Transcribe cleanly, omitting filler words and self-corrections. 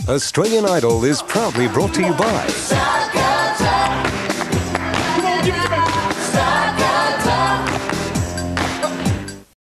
Australian Idol is proudly brought to you by